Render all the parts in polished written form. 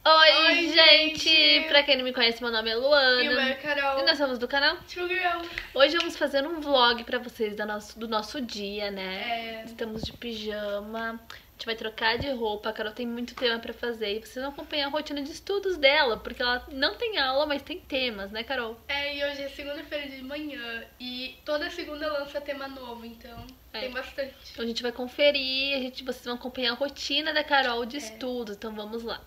Oi, gente! Pra quem não me conhece, meu nome é Luana. E o meu é Carol. E nós somos do canal Tchugão. Hoje vamos fazer um vlog pra vocês do nosso dia, né? É. Estamos de pijama, a gente vai trocar de roupa. A Carol tem muito tema pra fazer e vocês vão acompanhar a rotina de estudos dela, porque ela não tem aula, mas tem temas, né, Carol? É, e hoje é segunda-feira de manhã e toda segunda lança tema novo, então tem bastante. Então a gente vai conferir, vocês vão acompanhar a rotina da Carol de estudos, então vamos lá.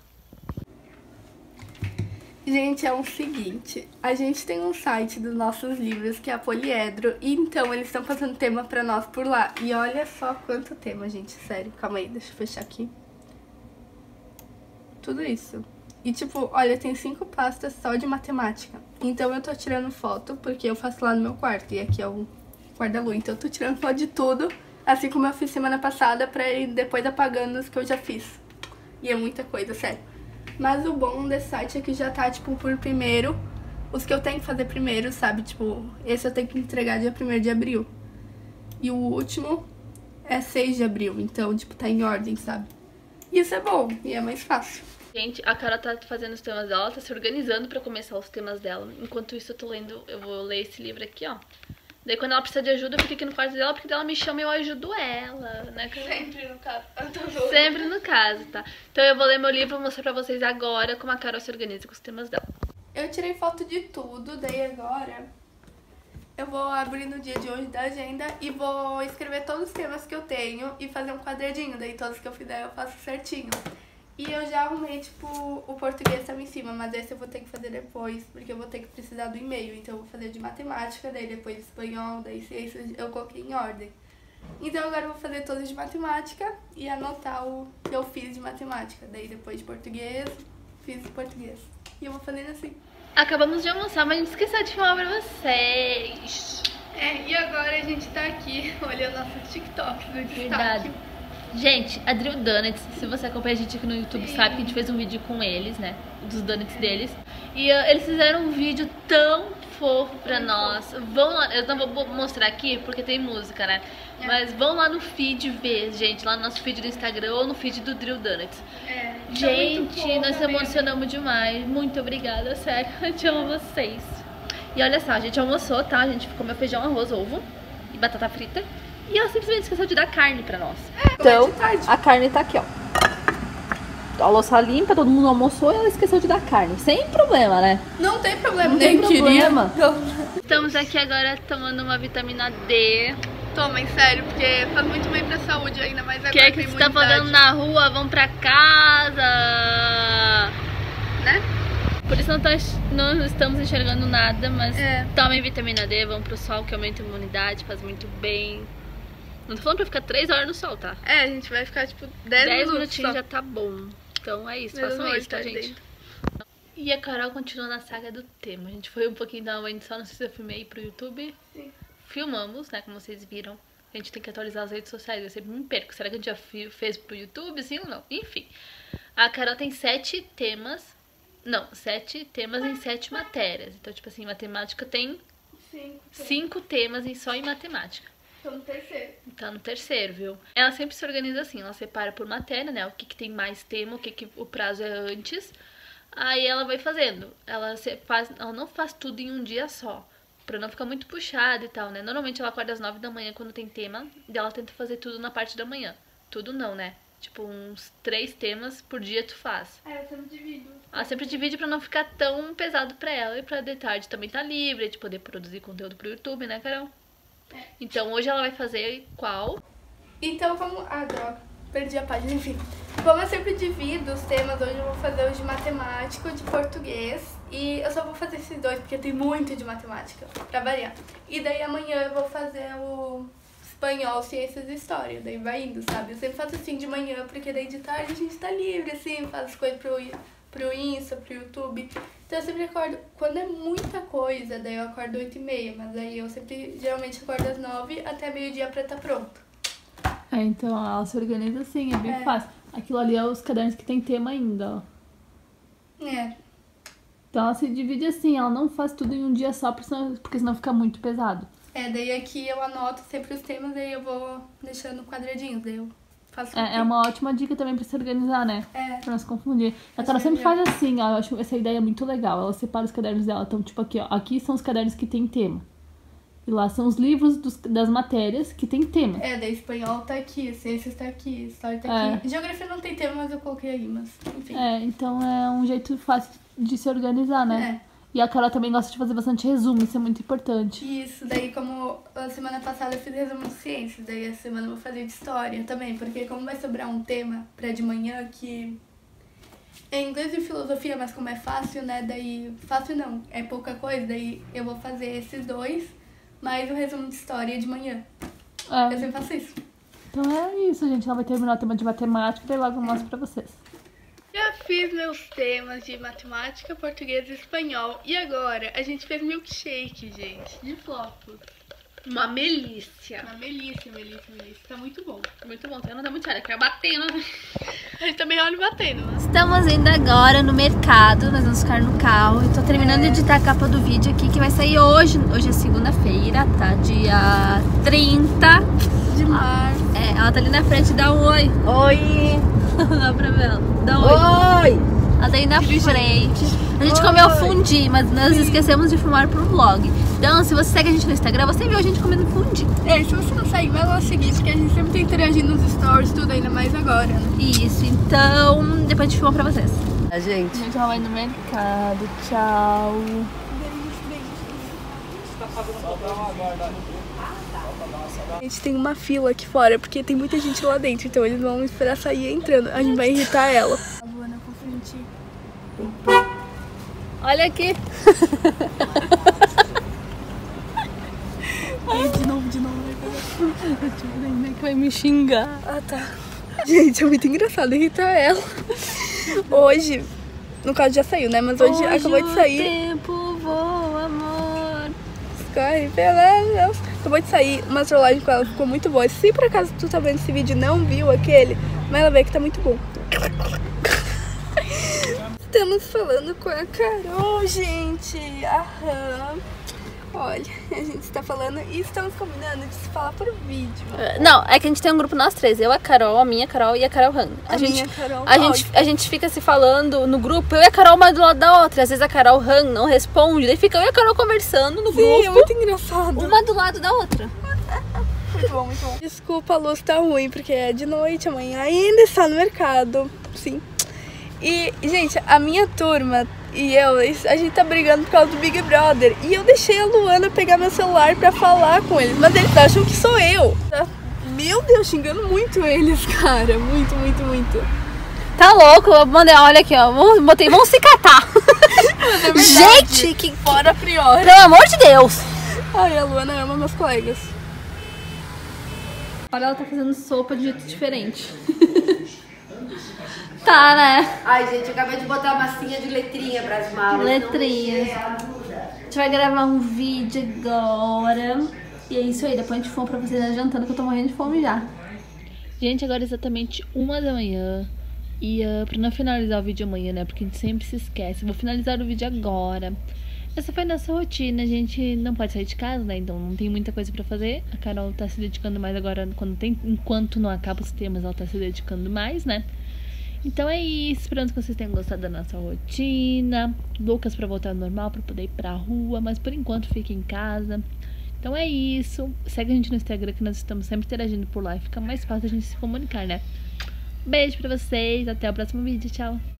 Gente, é o seguinte, a gente tem um site dos nossos livros que é a Poliedro, e então eles estão fazendo tema pra nós por lá. E olha só quanto tema, gente, sério. Calma aí, deixa eu fechar aqui. Tudo isso. E tipo, olha, tem 5 pastas só de matemática. Então eu tô tirando foto, porque eu faço lá no meu quarto, e aqui é o guarda-luz. Então eu tô tirando foto de tudo, assim como eu fiz semana passada, pra ir depois apagando os que eu já fiz. E é muita coisa, sério. Mas o bom desse site é que já tá, tipo, por primeiro, os que eu tenho que fazer primeiro, sabe? Tipo, esse eu tenho que entregar dia 1º de abril. E o último é 6 de abril, então, tipo, tá em ordem, sabe? E isso é bom, e é mais fácil. Gente, a Carol tá fazendo os temas dela, tá se organizando pra começar os temas dela. Enquanto isso, eu vou ler esse livro aqui, ó. Daí quando ela precisa de ajuda, eu fico aqui no quarto dela, porque ela me chama e eu ajudo ela, né, Carol? Sempre no caso. Sempre no caso, tá? Então eu vou ler meu livro e vou mostrar pra vocês agora como a Carol se organiza com os temas dela. Eu tirei foto de tudo, daí agora eu vou abrir no dia de hoje da agenda e vou escrever todos os temas que eu tenho e fazer um quadradinho, daí todos que eu fizer eu faço certinho. E eu já arrumei, tipo, o português tava em cima, mas esse eu vou ter que fazer depois, porque eu vou ter que precisar do e-mail. Então eu vou fazer de matemática, daí depois de espanhol, daí ciências, eu coloquei em ordem. Então agora eu vou fazer todos de matemática e anotar o que eu fiz de matemática. Daí depois de português, fiz português. E eu vou fazendo assim. Acabamos de almoçar, mas a gente esqueceu de filmar pra vocês. É, e agora a gente tá aqui olhando nossos TikToks do destaque. Verdade. Gente, a Drill Donuts, se você acompanha a gente aqui no YouTube, sabe que a gente fez um vídeo com eles, né? Dos donuts deles. E eles fizeram um vídeo tão fofo pra nós. Vão lá, eu não vou mostrar aqui porque tem música, né? Mas vão lá no feed ver, gente, lá no nosso feed do Instagram ou no feed do Drill Donuts. Gente, nós se emocionamos demais. Muito obrigada, sério. Eu te amo vocês. E olha só, a gente almoçou, tá? A gente comeu feijão, arroz, ovo e batata frita. E ela simplesmente esqueceu de dar carne pra nós. Então, a carne tá aqui, ó. A louça limpa, todo mundo almoçou e ela esqueceu de dar carne. Sem problema, né? Não tem problema, Não nem tem problema. queria. Estamos aqui agora tomando uma vitamina D. Tomem, sério, porque faz muito bem pra saúde, ainda mais agora. Que é que você tá fazendo na rua? Vão pra casa, né? Por isso não estamos enxergando nada, mas tomem vitamina D, vão pro sol que aumenta a imunidade, faz muito bem. Não tô falando pra ficar 3 horas no sol, tá? É, a gente vai ficar tipo 10 minutinhos já tá bom. Então é isso, façam isso, tá, gente? Dentro. E a Carol continua na saga do tema. A gente foi um pouquinho da mãe só, não sei se eu filmei pro YouTube. Sim. Filmamos, né, como vocês viram. A gente tem que atualizar as redes sociais, eu sempre me perco. Será que a gente já fez pro YouTube, sim ou não? Enfim, a Carol tem 7 temas. Não, 7 temas em 7 matérias. Então, tipo assim, matemática tem 5 temas só em matemática. Tô no terceiro. Tá no terceiro, viu? Ela sempre se organiza assim, ela separa por matéria, né? O que tem mais tema, o prazo é antes. Aí ela vai fazendo. Ela não faz tudo em um dia só, pra não ficar muito puxada e tal, né? Normalmente ela acorda às 9 da manhã quando tem tema, e ela tenta fazer tudo na parte da manhã. Tudo não, né? Tipo, uns 3 temas por dia tu faz. Eu sempre divido. Ela sempre divide pra não ficar tão pesado pra ela. E pra de tarde também tá livre de poder produzir conteúdo pro YouTube, né, Carol? Então hoje ela vai fazer qual? Então vamos... Ah, droga. Perdi a página, enfim. Como eu sempre divido os temas, hoje eu vou fazer os de matemática, o de português. E eu só vou fazer esses 2, porque tem muito de matemática, pra variar. E daí amanhã eu vou fazer o espanhol, ciências e história. Daí vai indo, sabe? Eu sempre faço assim de manhã, porque daí de tarde a gente tá livre, assim, faz as coisas pro Insta, pro YouTube. Então eu sempre acordo, quando é muita coisa, daí eu acordo 8h30, mas aí eu sempre, geralmente acordo às 9 até meio-dia pra estar pronto. Então ela se organiza assim, é bem fácil. Aquilo ali é os cadernos que tem tema ainda, ó. Então ela se divide assim, ela não faz tudo em um dia só, porque senão fica muito pesado. Daí aqui eu anoto sempre os temas, daí eu vou deixando quadradinhos, daí eu faço É uma ótima dica também pra se organizar, né? Pra não se confundir. A Carol sempre faz assim, ó. Eu acho essa ideia muito legal. Ela separa os cadernos dela. Então, tipo, aqui, ó. Aqui são os cadernos que tem tema. E lá são os livros das matérias que tem tema. Daí espanhol tá aqui, ciências tá aqui, história tá aqui. Geografia não tem tema, mas eu coloquei aí, mas enfim. Então é um jeito fácil de se organizar, né? E a Carol também gosta de fazer bastante resumo, isso é muito importante. Isso, daí como a semana passada eu fiz resumo de ciências, daí essa semana eu vou fazer de história também, porque como vai sobrar um tema pra de manhã que é inglês e filosofia, mas como é fácil, né, daí... Fácil não, é pouca coisa, daí eu vou fazer esses dois, mais o resumo de história de manhã. Eu sempre faço isso. Então é isso, gente, ela vai terminar o tema de matemática, daí logo eu mostro pra vocês. Já fiz meus temas de matemática, português e espanhol. E agora a gente fez milkshake, gente, de flocos. Uma melícia. Uma melícia. Tá muito bom. Muito bom, você não tá muito sério, quer batendo. A gente também olha batendo. Estamos indo agora no mercado, nós vamos ficar no carro. Eu tô terminando de editar a capa do vídeo aqui, que vai sair hoje. Hoje é segunda-feira, tá? Dia 30 de março. Ela tá ali na frente, dá um oi. Oi! Dá pra ver ela. Dá um oi. Oi! Ela tá aí na frente. A gente comeu fundi, mas nós esquecemos de filmar pro vlog. Então, se você segue a gente no Instagram, você viu a gente comendo fundi. Se você não segue, vai lá o seguinte, que a gente sempre tá interagindo nos stories, tudo, ainda mais agora, né? Isso, então depois a gente filma pra vocês. A gente já vai no mercado, tchau. A gente tem uma fila aqui fora, porque tem muita gente lá dentro, então eles vão esperar sair entrando. A gente vai irritar ela. A Luana confundir. Olha aqui. Ai, de novo. Que vai me xingar. Ah, tá. Gente, é muito engraçado irritar ela. Hoje, no caso já saiu, né? Mas hoje acabou de sair. O tempo voa, amor. Corre pela Deus. Acabou de sair uma trollagem com ela, ficou muito boa. Se por acaso tu tá vendo esse vídeo e não viu aquele, vai lá ver que tá muito bom. Estamos falando com a Carol, gente. Olha, a gente está falando e estamos combinando de se falar por vídeo. Não, é que a gente tem um grupo nós três. Eu, a Carol, a minha Carol e a Carol Han. A gente fica se falando no grupo, eu e a Carol uma do lado da outra. Às vezes a Carol Han não responde, daí fica eu e a Carol conversando no grupo. Sim, é muito engraçado. Uma do lado da outra. Muito bom. Desculpa, a luz tá ruim, porque é de noite, amanhã ainda está no mercado. Sim. E, gente, a minha turma e eu, a gente tá brigando por causa do Big Brother. E eu deixei a Luana pegar meu celular pra falar com eles, mas eles acham que sou eu. Meu Deus, xingando muito eles, cara. Muito. Tá louco? Eu mandei, olha aqui, ó. Botei, vamos se catar. É gente, que fora priori. Pelo amor de Deus. Ai, a Luana ama meus colegas. Olha, ela tá fazendo sopa de jeito diferente. Tá, né? Ai, gente, eu acabei de botar massinha de letrinha pras malas. Letrinhas. A gente vai gravar um vídeo agora. E é isso aí, depois a gente for pra vocês adiantando que eu tô morrendo de fome já. Gente, agora é exatamente 1 da manhã. E pra não finalizar o vídeo amanhã, né? Porque a gente sempre se esquece. Vou finalizar o vídeo agora. Essa foi a nossa rotina. A gente não pode sair de casa, né? Então não tem muita coisa pra fazer. A Carol tá se dedicando mais agora enquanto não acaba os temas, ela tá se dedicando mais, né? Então é isso, esperando que vocês tenham gostado da nossa rotina. Loucas pra voltar ao normal, pra poder ir pra rua, mas por enquanto fica em casa. Então é isso, segue a gente no Instagram que nós estamos sempre interagindo por lá e fica mais fácil a gente se comunicar, né? Beijo pra vocês, até o próximo vídeo, tchau!